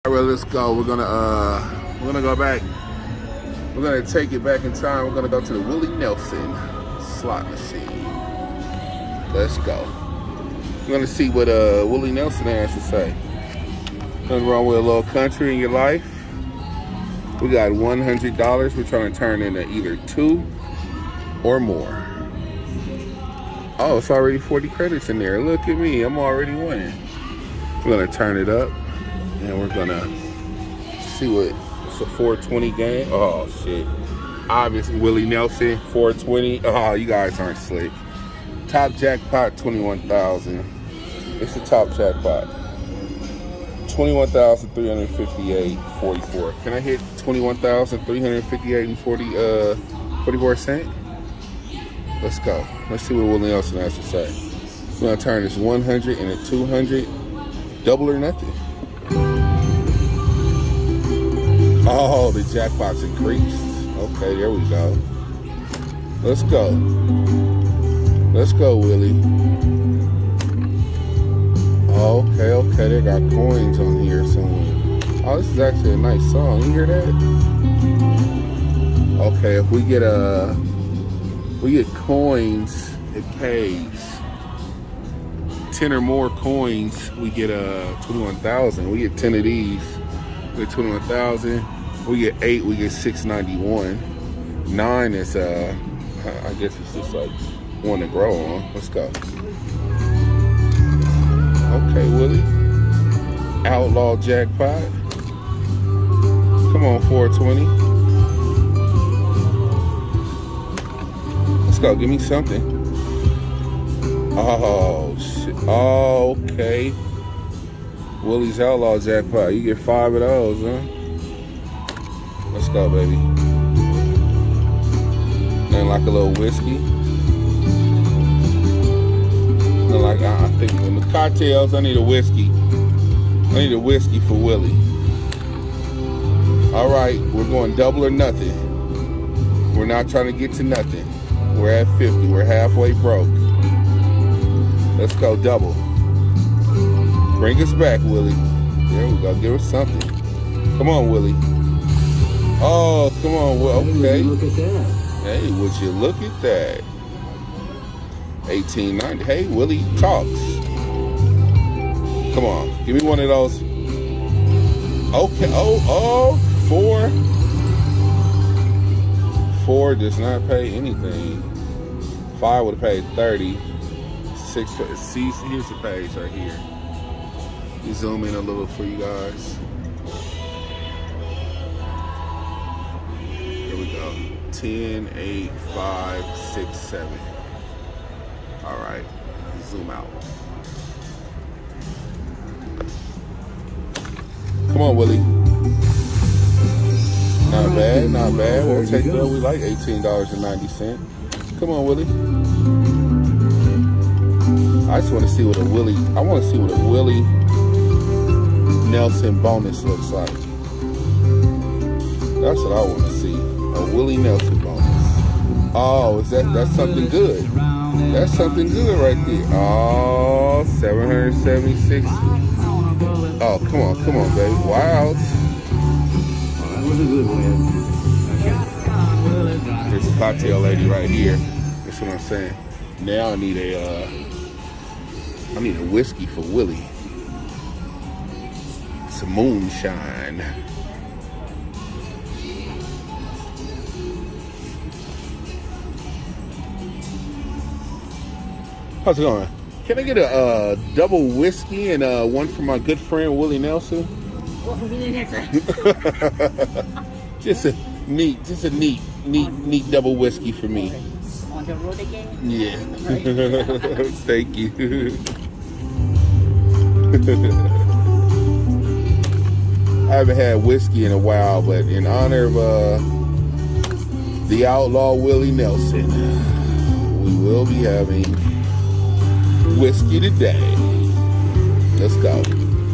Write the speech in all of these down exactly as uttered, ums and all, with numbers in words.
All right, let's go. We're gonna uh, we're gonna go back. We're gonna take it back in time. We're gonna go to the Willie Nelson slot machine. Let's go. We're gonna see what uh Willie Nelson has to say. Nothing wrong with a little country in your life. We got one hundred dollars. We're trying to turn into either two or more. Oh, it's already forty credits in there. Look at me. I'm already winning. We're gonna turn it up. And we're gonna see what it's a four twenty game. Oh shit. Obviously Willie Nelson, four twenty. Oh, you guys aren't slick. Top jackpot, twenty-one thousand. It's the top jackpot. twenty-one thousand three hundred fifty-eight forty-four. Can I hit twenty-one thousand three hundred fifty-eight and forty uh forty-four cent? Let's go. Let's see what Willie Nelson has to say. We're gonna turn this one hundred into two hundred. Double or nothing. Oh, the jackpot's increased. Okay, there we go. Let's go. Let's go, Willie. Okay, okay, they got coins on here somewhere. Oh, this is actually a nice song. You hear that? Okay, if we get a, we get coins, it pays. ten or more coins, we get a twenty-one thousand. We get ten of these. We get twenty-one thousand. We get eight, we get six ninety-one. Nine is, uh, I guess it's just like one to grow on. Let's go. Okay, Willie. Outlaw jackpot. Come on, four twenty. Let's go, give me something. Oh, shit. Oh, okay. Willie's Outlaw jackpot. You get five of those, huh? Let's go, baby. Nothing like a little whiskey. Nothing like, I think in the cocktails, I need a whiskey. I need a whiskey for Willie. All right, we're going double or nothing. We're not trying to get to nothing. We're at fifty. We're halfway broke. Let's go double. Bring us back, Willie. There we go. Give us something. Come on, Willie. Oh, come on. Well, okay. Look at that. Hey, would you look at that? eighteen ninety. Hey, Willie talks. Come on. Give me one of those. Okay. Oh, oh, four. Four does not pay anything. Five would have paid thirty. Six. See, here's the page right here. You zoom in a little for you guys. Here we go. ten, eight, five, six, seven. All right. Zoom out. Come on, Willie. Not bad, not bad. We'll take that. We like eighteen dollars and ninety cents. Come on, Willie. I just want to see what a Willie, I want to see what a Willie Nelson bonus looks like. That's what I want to see. A Willie Nelson bonus. Oh, is that, that's something good. That's something good right there. Oh, seven hundred seventy-six. Oh, come on, come on, baby. Wilds. That was a good win. There's a cocktail lady right here. That's what I'm saying. Now I need a, uh, I need a whiskey for Willie. Some moonshine. How's it going? Can I get a uh, double whiskey and uh, one for my good friend Willie Nelson? What for Willie Nelson? Just a neat, just a neat, neat, neat double whiskey for me. On the road again? Yeah. Thank you. I haven't had whiskey in a while, but in honor of uh, the outlaw Willie Nelson, we will be having whiskey today. Let's go.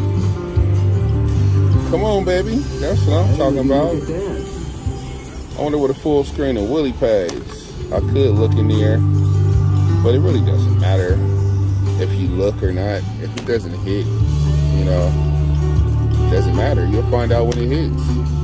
Come on, baby. That's what I'm talking about. I wonder what a full screen of Willie pays. I could look in there, but it really doesn't matter if you look or not. If it doesn't hit, you know, Doesn't matter. You'll find out when it hits.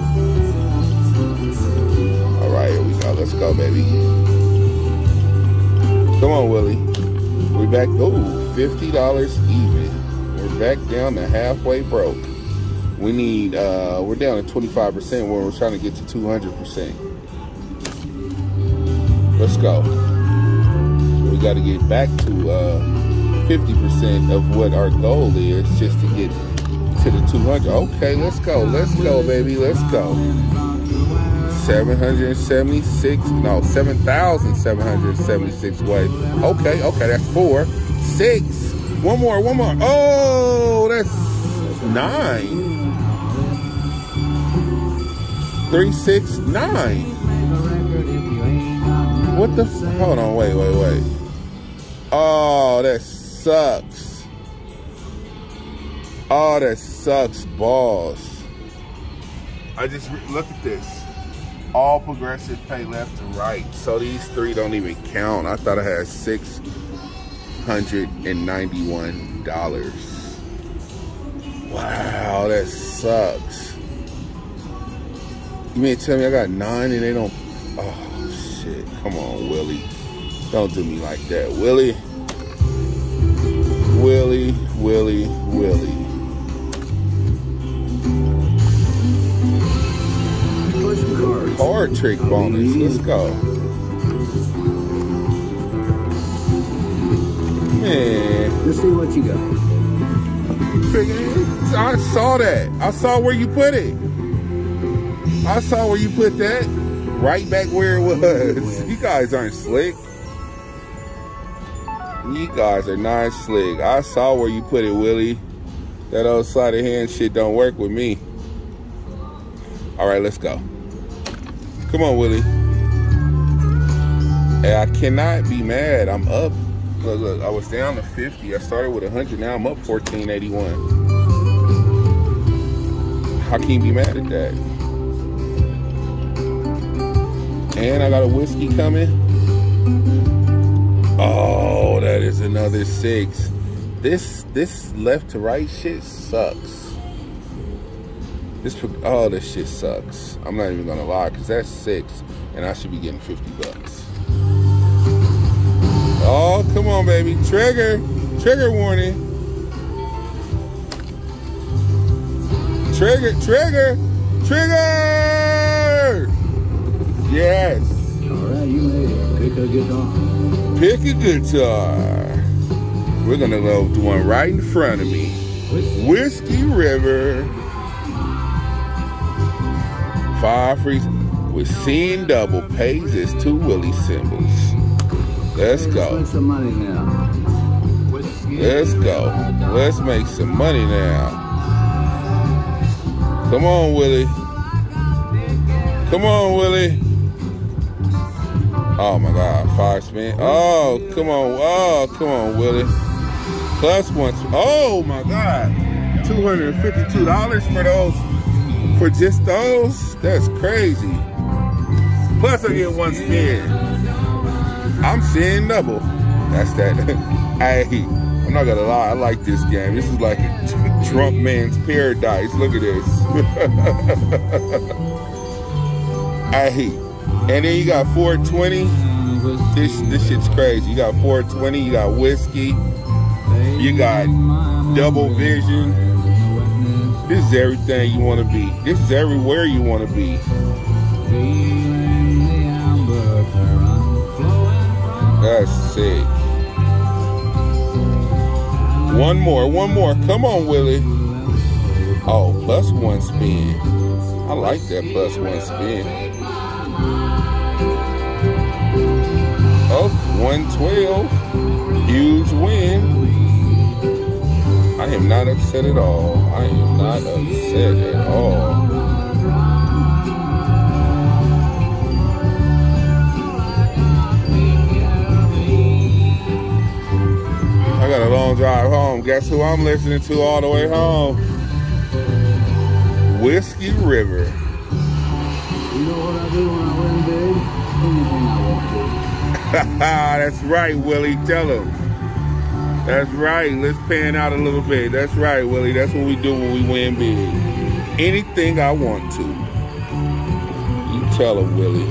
All right, here we go. Let's go, baby. Come on, Willie. We're back. Oh, fifty dollars even. We're back down to halfway broke. We need, uh, we're down to twenty-five percent where we're trying to get to two hundred percent. Let's go. So we got to get back to uh, fifty percent of what our goal is just to get to the two hundred. Okay, let's go. Let's go, baby. Let's go. seven hundred seventy-six, no, seven thousand seven hundred seventy-six ways. Okay, okay, that's four. Six. One more, one more. Oh, that's nine. Three, six, nine. What the f- hold on, wait, wait, wait. Oh, that sucks. Oh, that sucks balls. I just, look at this. All progressive pay left to right. So these three don't even count. I thought I had six hundred ninety-one dollars. Wow, that sucks. You mean to tell me I got nine and they don't, oh shit. Come on, Willie. Don't do me like that, Willie. Willie, Willie, Willie. Card trick bonus. Let's go. Man. Let's see what you got. I saw that. I saw where you put it. I saw where you put that. Right back where it was. You guys aren't slick. You guys are not slick. I saw where you put it, Willie. That old sleight of hand shit don't work with me. All right, let's go. Come on, Willie. Hey, I cannot be mad. I'm up. Look, look, I was down to fifty. I started with one hundred. Now I'm up fourteen eighty-one. How can you be mad at that? And I got a whiskey coming. Oh, that is another six. This this left to right shit sucks. This, oh, this shit sucks. I'm not even gonna lie, cause that's six, and I should be getting fifty bucks. Oh, come on, baby. Trigger, trigger warning. Trigger, trigger, trigger. Yes. All right, you made it. Pick a guitar. Pick a guitar. We're gonna go to one right in front of me. Whiskey River. Five free with seeing double pays its two Willie symbols. Let's go. Let's make some money now. Let's go. Let's make some money now. Come on, Willie. Come on, Willie. Oh my God, five spin. Oh, come on. Oh, come on, Willie. Plus one. Oh my God. two hundred fifty-two dollars for those. For just those? That's crazy. Plus I get one spin. I'm seeing double. That's that. Hey, I'm not gonna lie, I like this game. This is like a drunk man's paradise. Look at this. Hey, and then you got four twenty. This this shit's crazy. You got four twenty, you got whiskey, you got double vision. This is everything you want to be. This is everywhere you want to be. That's sick. One more, one more. Come on, Willie. Oh, plus one spin. I like that plus one spin. Oh, one twelve. Huge win. I am not upset at all. I am not upset at all. I got a long drive home. Guess who I'm listening to all the way home? Whiskey River. You know what I do when I win big? Anything I want to. That's right, Willie. Tell him. That's right. Let's pan out a little bit. That's right, Willie. That's what we do when we win big. anything I want to. You tell him, Willie.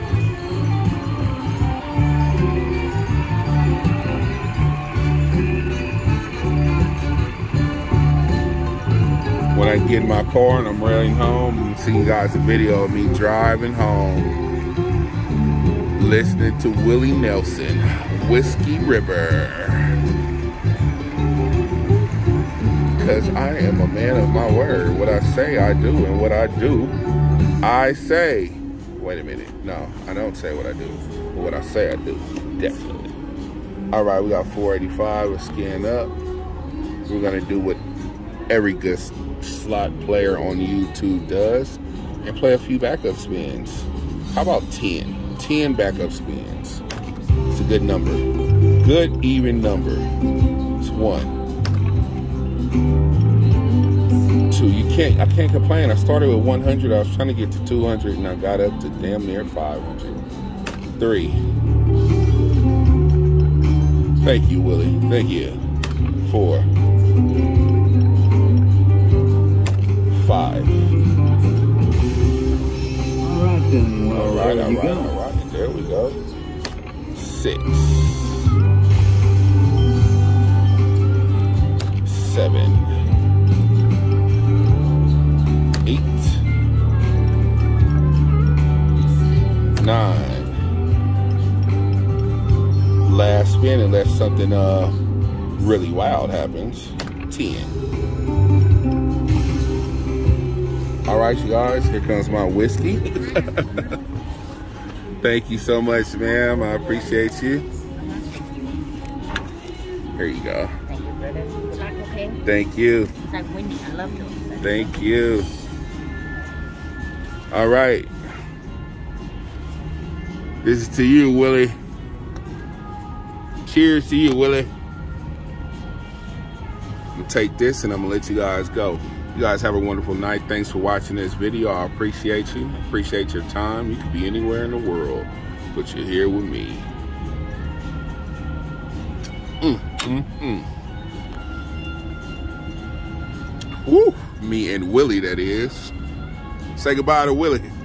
When I get in my car and I'm riding home, you see you guys a video of me driving home, listening to Willie Nelson, Whiskey River. Because I am a man of my word. What I say, I do. And what I do, I say. Wait a minute. No, I don't say what I do. But what I say, I do. Definitely. All right, we got four eighty-five. We're scan up. We're going to do what every good slot player on YouTube does and play a few backup spins. How about ten? ten backup spins. It's a good number. Good even number. It's one. Two. You can't, I can't complain. I started with one hundred. I was trying to get to two hundred and I got up to damn near five hundred. Three. Thank you, Willie. Thank you. Four. Five. All right then. Well, all right, there all you right, go. all right. There we go. Six. Seven. Eight. Nine. Last spin unless something uh really wild happens. Ten. All right, you guys, here comes my whiskey. Thank you so much, ma'am. I appreciate you. Here you go. Thank you, brother. Good luck, okay? Thank you. It's like winning. I love you. Thank you. All right. This is to you, Willie. Cheers to you, Willie. I'm gonna take this and I'm gonna let you guys go. You guys have a wonderful night. Thanks for watching this video. I appreciate you. I appreciate your time. You could be anywhere in the world, but you're here with me. Mm, mm, mm. Woo! Me and Willie, that is. Say goodbye to Willie.